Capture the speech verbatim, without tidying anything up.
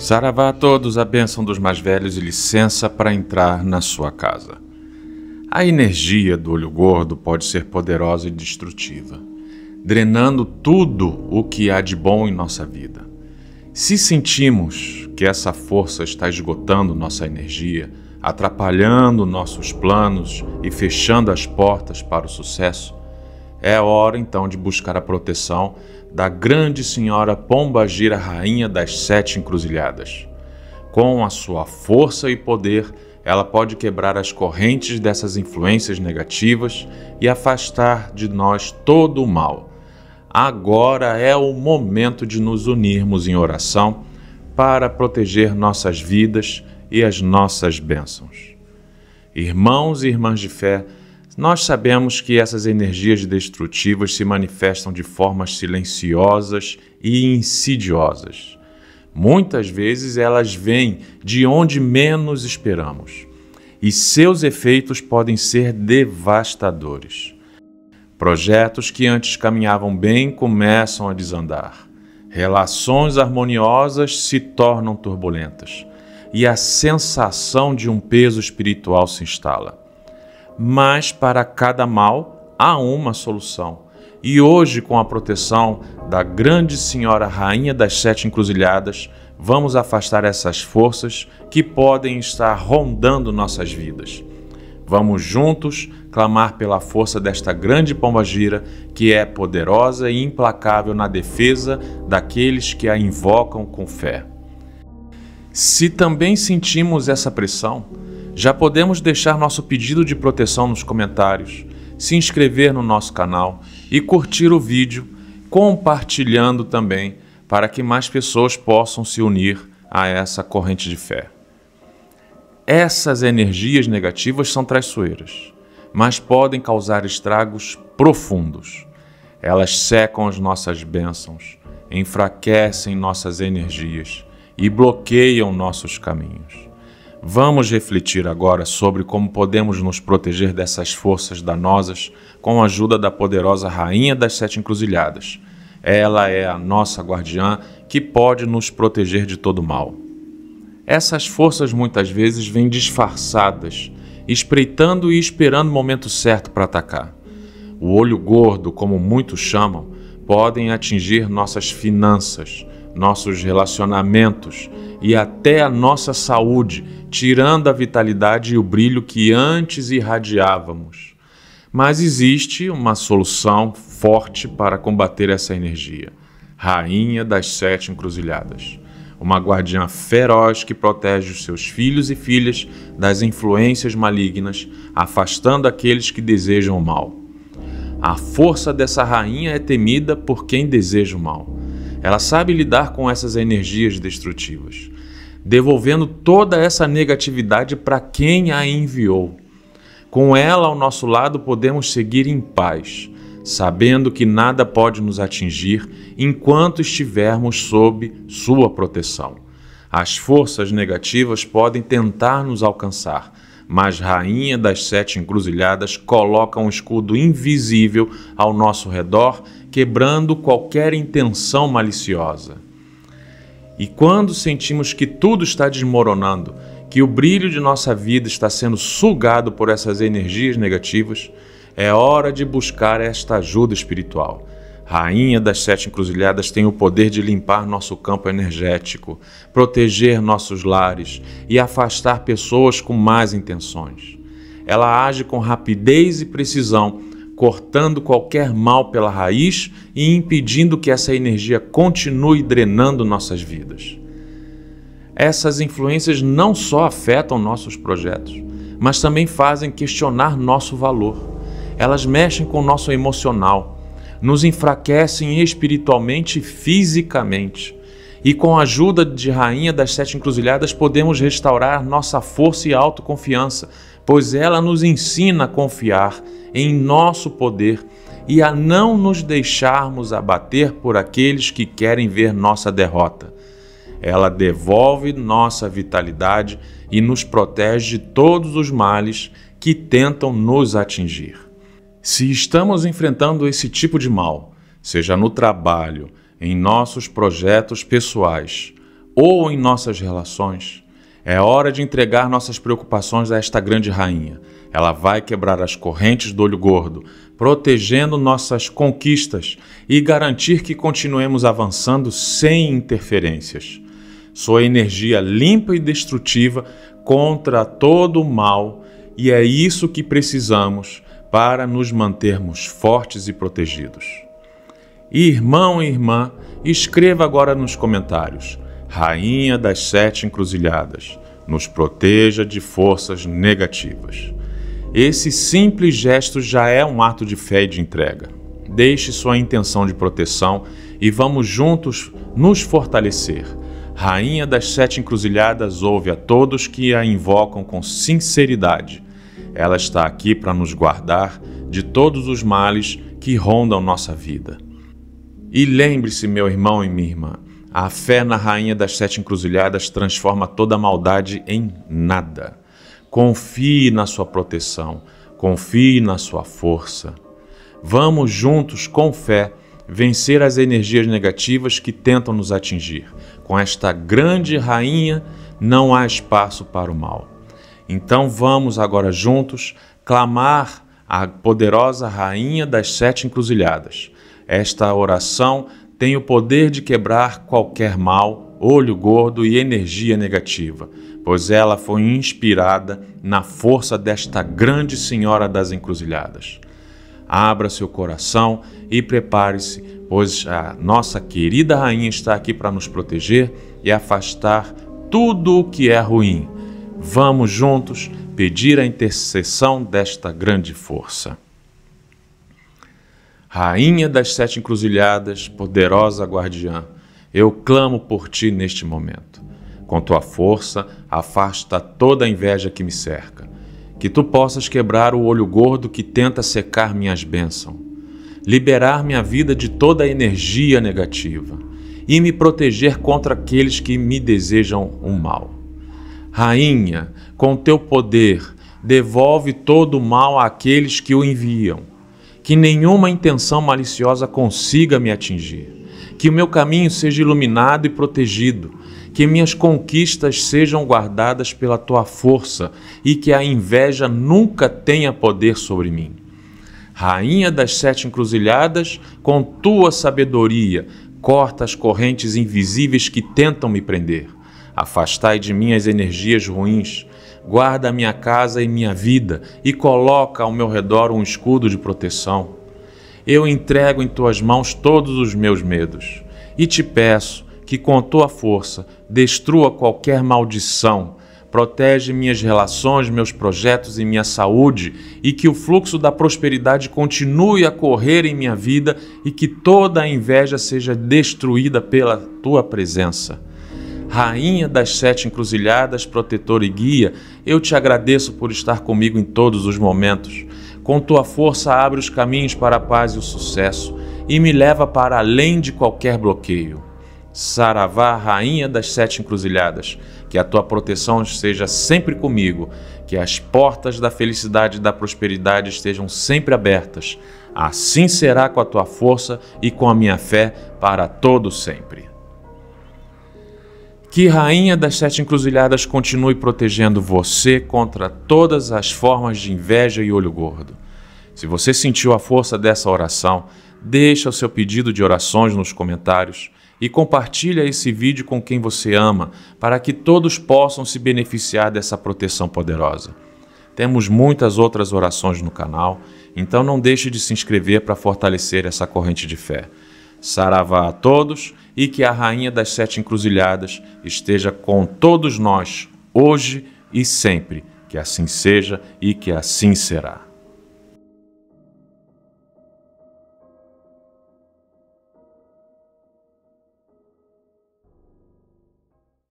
Saravá a todos, a bênção dos mais velhos e licença para entrar na sua casa. A energia do olho gordo pode ser poderosa e destrutiva, drenando tudo o que há de bom em nossa vida. Se sentimos que essa força está esgotando nossa energia, atrapalhando nossos planos e fechando as portas para o sucesso, é hora então de buscar a proteção da grande senhora Pombagira, rainha das sete encruzilhadas. Com a sua força e poder, ela pode quebrar as correntes dessas influências negativas e afastar de nós todo o mal. Agora é o momento de nos unirmos em oração para proteger nossas vidas e as nossas bênçãos. Irmãos e irmãs de fé, nós sabemos que essas energias destrutivas se manifestam de formas silenciosas e insidiosas. Muitas vezes elas vêm de onde menos esperamos, e seus efeitos podem ser devastadores. Projetos que antes caminhavam bem começam a desandar. Relações harmoniosas se tornam turbulentas, e a sensação de um peso espiritual se instala. Mas para cada mal há uma solução. E hoje, com a proteção da grande senhora rainha das sete encruzilhadas, vamos afastar essas forças que podem estar rondando nossas vidas. Vamos juntos clamar pela força desta grande Pombagira, que é poderosa e implacável na defesa daqueles que a invocam com fé. Se também sentimos essa pressão, já podemos deixar nosso pedido de proteção nos comentários, se inscrever no nosso canal e curtir o vídeo, compartilhando também para que mais pessoas possam se unir a essa corrente de fé. Essas energias negativas são traiçoeiras, mas podem causar estragos profundos. Elas secam as nossas bênçãos, enfraquecem nossas energias e bloqueiam nossos caminhos. Vamos refletir agora sobre como podemos nos proteger dessas forças danosas com a ajuda da poderosa Rainha das Sete Encruzilhadas. Ela é a nossa guardiã que pode nos proteger de todo mal. Essas forças muitas vezes vêm disfarçadas, espreitando e esperando o momento certo para atacar. O olho gordo, como muitos chamam, podem atingir nossas finanças, nossos relacionamentos e até a nossa saúde, tirando a vitalidade e o brilho que antes irradiávamos. Mas existe uma solução forte para combater essa energia. Rainha das Sete Encruzilhadas. Uma guardiã feroz que protege os seus filhos e filhas das influências malignas, afastando aqueles que desejam o mal. A força dessa rainha é temida por quem deseja o mal. Ela sabe lidar com essas energias destrutivas, devolvendo toda essa negatividade para quem a enviou. Com ela ao nosso lado podemos seguir em paz, sabendo que nada pode nos atingir enquanto estivermos sob sua proteção. As forças negativas podem tentar nos alcançar, mas Rainha das Sete Encruzilhadas coloca um escudo invisível ao nosso redor, quebrando qualquer intenção maliciosa. E quando sentimos que tudo está desmoronando, que o brilho de nossa vida está sendo sugado por essas energias negativas, é hora de buscar esta ajuda espiritual. Rainha das Sete Encruzilhadas tem o poder de limpar nosso campo energético, proteger nossos lares e afastar pessoas com más intenções. Ela age com rapidez e precisão, cortando qualquer mal pela raiz e impedindo que essa energia continue drenando nossas vidas. Essas influências não só afetam nossos projetos, mas também fazem questionar nosso valor. Elas mexem com o nosso emocional, nos enfraquecem espiritualmente e fisicamente. E com a ajuda de Rainha das Sete Encruzilhadas podemos restaurar nossa força e autoconfiança, pois ela nos ensina a confiar em nosso poder e a não nos deixarmos abater por aqueles que querem ver nossa derrota. Ela devolve nossa vitalidade e nos protege de todos os males que tentam nos atingir. Se estamos enfrentando esse tipo de mal, seja no trabalho, em nossos projetos pessoais ou em nossas relações. É hora de entregar nossas preocupações a esta grande rainha. Ela vai quebrar as correntes do olho gordo, protegendo nossas conquistas e garantir que continuemos avançando sem interferências. Sua energia limpa e destrutiva contra todo o mal, e é isso que precisamos para nos mantermos fortes e protegidos. Irmão e irmã, escreva agora nos comentários: Rainha das Sete Encruzilhadas, nos proteja de forças negativas. Esse simples gesto já é um ato de fé e de entrega. Deixe sua intenção de proteção e vamos juntos nos fortalecer. Rainha das Sete Encruzilhadas ouve a todos que a invocam com sinceridade. Ela está aqui para nos guardar de todos os males que rondam nossa vida. E lembre-se, meu irmão e minha irmã, a fé na Rainha das Sete Encruzilhadas transforma toda a maldade em nada. Confie na sua proteção, confie na sua força. Vamos juntos, com fé, vencer as energias negativas que tentam nos atingir. Com esta grande rainha não há espaço para o mal. Então vamos agora juntos clamar a poderosa Rainha das Sete Encruzilhadas. Esta oração tem o poder de quebrar qualquer mal, olho gordo e energia negativa, pois ela foi inspirada na força desta grande Senhora das Encruzilhadas. Abra seu coração e prepare-se, pois a nossa querida rainha está aqui para nos proteger e afastar tudo o que é ruim. Vamos juntos pedir a intercessão desta grande força. Rainha das Sete Encruzilhadas, poderosa guardiã, eu clamo por ti neste momento. Com tua força, afasta toda a inveja que me cerca. Que tu possas quebrar o olho gordo que tenta secar minhas bênçãos, liberar minha vida de toda a energia negativa e me proteger contra aqueles que me desejam o mal. Rainha, com teu poder, devolve todo o mal àqueles que o enviam. Que nenhuma intenção maliciosa consiga me atingir. Que o meu caminho seja iluminado e protegido. Que minhas conquistas sejam guardadas pela tua força e que a inveja nunca tenha poder sobre mim. Rainha das Sete Encruzilhadas, com tua sabedoria, corta as correntes invisíveis que tentam me prender. Afastai de mim as energias ruins. Guarda minha casa e minha vida e coloca ao meu redor um escudo de proteção. Eu entrego em tuas mãos todos os meus medos e te peço que com tua força destrua qualquer maldição, protege minhas relações, meus projetos e minha saúde e que o fluxo da prosperidade continue a correr em minha vida e que toda a inveja seja destruída pela tua presença. Rainha das Sete Encruzilhadas, protetora e guia, eu te agradeço por estar comigo em todos os momentos. Com tua força abre os caminhos para a paz e o sucesso e me leva para além de qualquer bloqueio. Saravá, Rainha das Sete Encruzilhadas, que a tua proteção esteja sempre comigo, que as portas da felicidade e da prosperidade estejam sempre abertas. Assim será com a tua força e com a minha fé para todo sempre. Que Rainha das Sete Encruzilhadas continue protegendo você contra todas as formas de inveja e olho gordo. Se você sentiu a força dessa oração, deixa o seu pedido de orações nos comentários e compartilha esse vídeo com quem você ama, para que todos possam se beneficiar dessa proteção poderosa. Temos muitas outras orações no canal, então não deixe de se inscrever para fortalecer essa corrente de fé. Saravá a todos e que a Rainha das Sete Encruzilhadas esteja com todos nós, hoje e sempre. Que assim seja e que assim será.